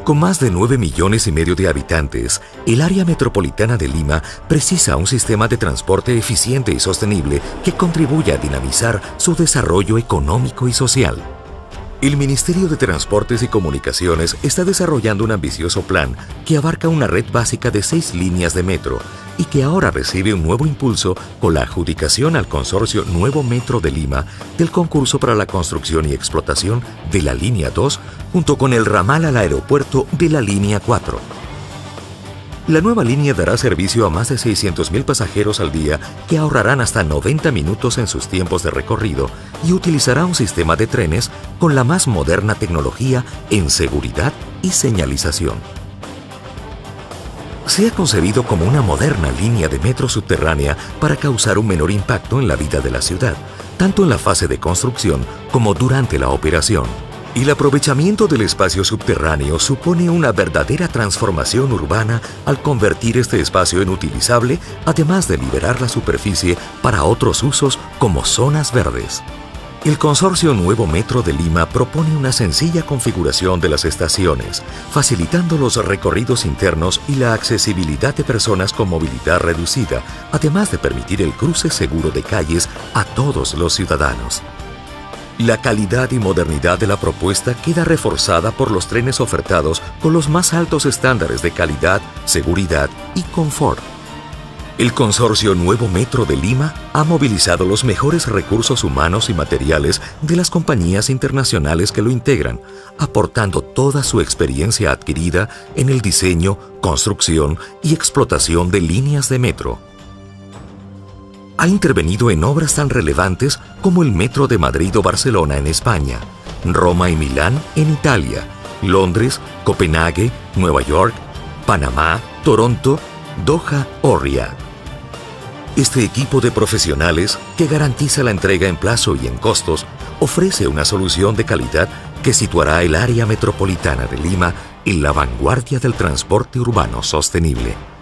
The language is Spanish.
Con más de 9,5 millones de habitantes, el área metropolitana de Lima precisa un sistema de transporte eficiente y sostenible que contribuya a dinamizar su desarrollo económico y social. El Ministerio de Transportes y Comunicaciones está desarrollando un ambicioso plan que abarca una red básica de 6 líneas de metro y que ahora recibe un nuevo impulso con la adjudicación al consorcio Nuevo Metro de Lima del concurso para la construcción y explotación de la línea 2 junto con el ramal al aeropuerto de la línea 4. La nueva línea dará servicio a más de 600,000 pasajeros al día que ahorrarán hasta 90 minutos en sus tiempos de recorrido y utilizará un sistema de trenes con la más moderna tecnología en seguridad y señalización. Se ha concebido como una moderna línea de metro subterránea para causar un menor impacto en la vida de la ciudad, tanto en la fase de construcción como durante la operación. El aprovechamiento del espacio subterráneo supone una verdadera transformación urbana al convertir este espacio en utilizable, además de liberar la superficie para otros usos como zonas verdes. El consorcio Nuevo Metro de Lima propone una sencilla configuración de las estaciones, facilitando los recorridos internos y la accesibilidad de personas con movilidad reducida, además de permitir el cruce seguro de calles a todos los ciudadanos. La calidad y modernidad de la propuesta queda reforzada por los trenes ofertados con los más altos estándares de calidad, seguridad y confort. El consorcio Nuevo Metro de Lima ha movilizado los mejores recursos humanos y materiales de las compañías internacionales que lo integran, aportando toda su experiencia adquirida en el diseño, construcción y explotación de líneas de metro. Ha intervenido en obras tan relevantes como el Metro de Madrid o Barcelona en España, Roma y Milán en Italia, Londres, Copenhague, Nueva York, Panamá, Toronto, Doha o Riad. Este equipo de profesionales, que garantiza la entrega en plazo y en costos, ofrece una solución de calidad que situará el área metropolitana de Lima en la vanguardia del transporte urbano sostenible.